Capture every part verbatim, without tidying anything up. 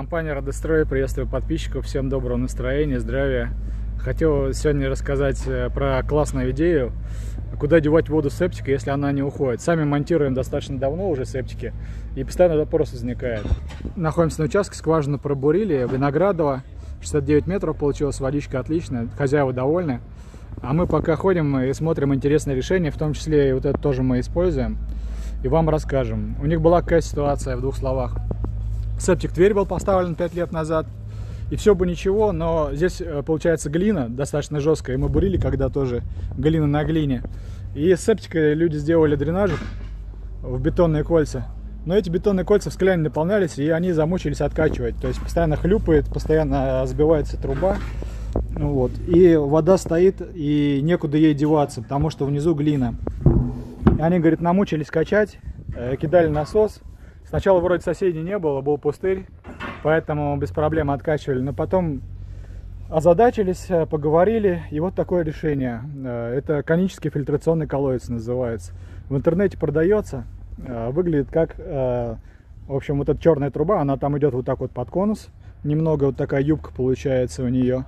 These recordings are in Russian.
Компания Радострой, приветствую подписчиков, всем доброго настроения, здравия. Хотел сегодня рассказать про классную идею, куда девать воду септика, если она не уходит. Сами монтируем достаточно давно уже септики, и постоянно вопрос возникает. Находимся на участке, скважину пробурили, Виноградово, шестьдесят девять метров получилась, водичка отличная, хозяева довольны. А мы пока ходим и смотрим интересные решения, в том числе и вот это тоже мы используем, и вам расскажем. У них была какая ситуация, в двух словах. Септик Тверь был поставлен пять лет назад, и все бы ничего, но здесь получается глина достаточно жесткая, и мы бурили когда тоже глина на глине. И с септика люди сделали дренажик в бетонные кольца, но эти бетонные кольца в склянь наполнялись, и они замучились откачивать, то есть постоянно хлюпает, постоянно сбивается труба, вот, и вода стоит, и некуда ей деваться, потому что внизу глина. И они, говорит, намучились качать, кидали насос. Сначала вроде соседей не было, был пустырь, поэтому без проблем откачивали. Но потом озадачились, поговорили, и вот такое решение. Это конический фильтрационный колодец называется. В интернете продается, выглядит как, в общем, вот эта черная труба, она там идет вот так вот под конус. Немного вот такая юбка получается у нее.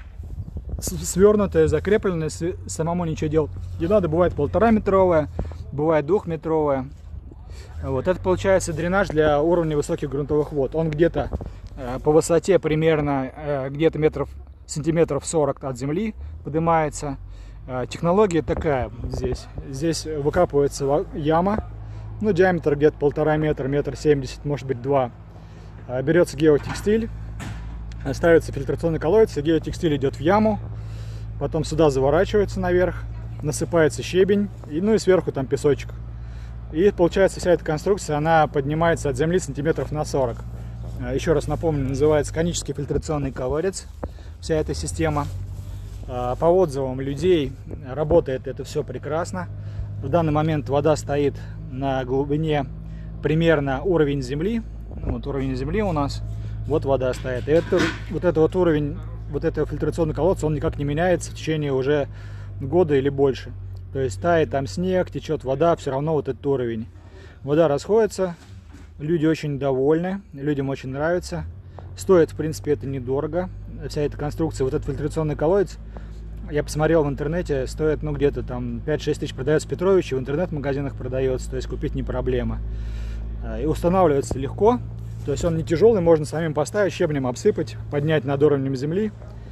Свернутая, закрепленная, самому ничего делать не надо. Бывает полтора метровая, бывает двухметровая. Вот это получается дренаж для уровня высоких грунтовых вод. Он где-то э, по высоте примерно э, где-то метров сантиметров сорок от земли поднимается. Э, технология такая здесь. Здесь выкапывается яма, ну диаметр где-то полтора метра, метр семьдесят, может быть два. Э, берется геотекстиль, ставится фильтрационный колодец, и геотекстиль идет в яму, потом сюда заворачивается наверх, насыпается щебень, и, ну и сверху там песочек. И получается вся эта конструкция, она поднимается от земли сантиметров на сорок. Еще раз напомню, называется конический фильтрационный колодец, вся эта система. По отзывам людей работает это все прекрасно. В данный момент вода стоит на глубине примерно уровень земли. Вот уровень земли у нас, вот вода стоит. И это, вот этот вот уровень вот этого фильтрационного колодца, он никак не меняется в течение уже года или больше. То есть тает там снег, течет вода, все равно вот этот уровень. Вода расходится, люди очень довольны, людям очень нравится. Стоит, в принципе, это недорого. Вся эта конструкция, вот этот фильтрационный колодец, я посмотрел в интернете, стоит, ну, где-то там пять-шесть тысяч, продается в Петровиче, в интернет-магазинах продается, то есть купить не проблема. И устанавливается легко, то есть он не тяжелый, можно самим поставить, щебнем обсыпать, поднять над уровнем земли.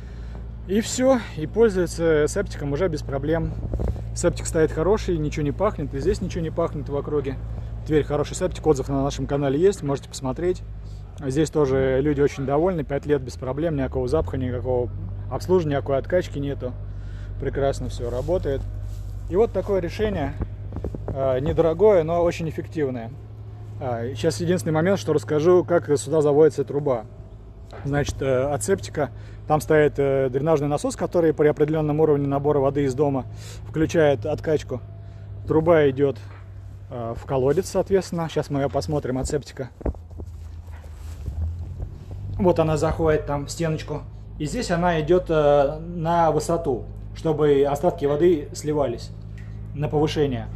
И все, и пользуется септиком уже без проблем. Септик стоит хороший, ничего не пахнет, и здесь ничего не пахнет в округе. Тверь хороший септик, отзыв на нашем канале есть, можете посмотреть. Здесь тоже люди очень довольны, пять лет без проблем, никакого запаха, никакого обслуживания, никакой откачки нету. Прекрасно все работает. И вот такое решение, недорогое, но очень эффективное. Сейчас единственный момент, что расскажу, как сюда заводится труба. Значит, от септика там стоит дренажный насос, который при определенном уровне набора воды из дома включает откачку. Труба идет в колодец, соответственно. Сейчас мы ее посмотрим от септика. Вот она заходит там в стеночку. И здесь она идет на высоту, чтобы остатки воды сливались на повышение.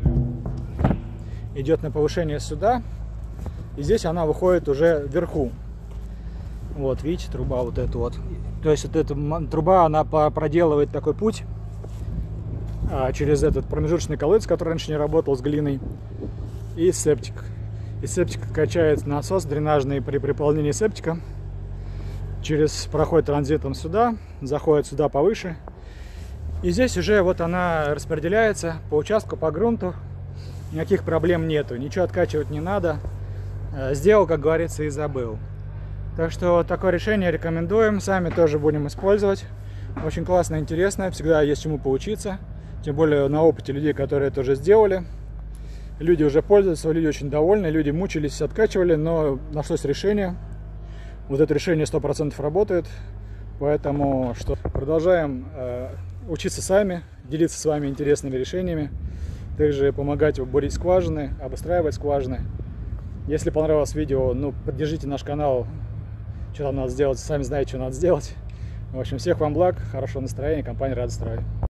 Идет на повышение сюда. И здесь она выходит уже вверху. Вот, видите, труба вот эта вот. То есть вот эта труба, она проделывает такой путь а, через этот промежуточный колодец, который раньше не работал, с глиной, и септик. И септик качает насос дренажный при приполнении септика. Через проходит транзитом сюда, заходит сюда повыше. И здесь уже вот она распределяется по участку, по грунту. Никаких проблем нету, ничего откачивать не надо. Сделал, как говорится, и забыл. Так что такое решение рекомендуем, сами тоже будем использовать. Очень классно, интересно, всегда есть чему поучиться. Тем более на опыте людей, которые это уже сделали. Люди уже пользуются, люди очень довольны, люди мучились, откачивали, но нашлось решение. Вот это решение сто процентов работает. Поэтому что, продолжаем э, учиться сами, делиться с вами интересными решениями. Также помогать бурить скважины, обустраивать скважины. Если понравилось видео, ну, поддержите наш канал. Что там надо сделать, сами знаете, что надо сделать. В общем, всех вам благ, хорошего настроения, компания Радострой.